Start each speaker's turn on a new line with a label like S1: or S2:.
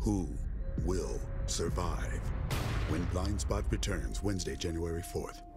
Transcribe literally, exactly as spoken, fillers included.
S1: Who will survive? When Blindspot returns Wednesday, January fourth.